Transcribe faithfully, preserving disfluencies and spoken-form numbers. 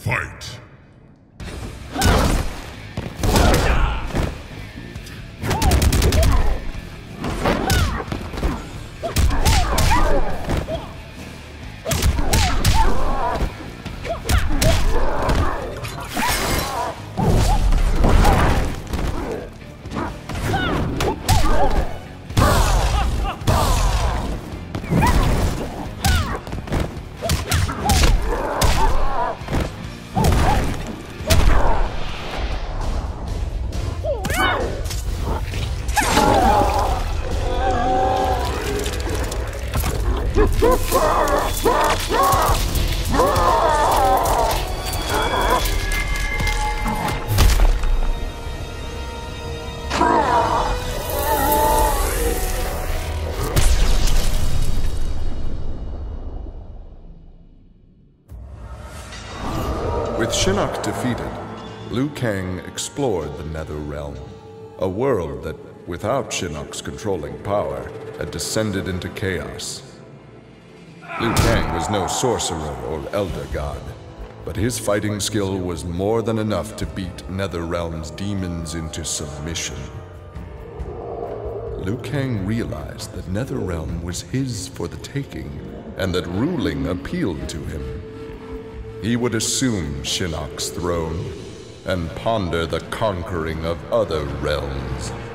Fight! With Shinnok defeated, Liu Kang explored the Nether Realm, a world that, without Shinnok's controlling power, had descended into chaos. Liu Kang was no sorcerer or elder god, but his fighting skill was more than enough to beat Netherrealm's demons into submission. Liu Kang realized that Netherrealm was his for the taking, and that ruling appealed to him. He would assume Shinnok's throne and ponder the conquering of other realms.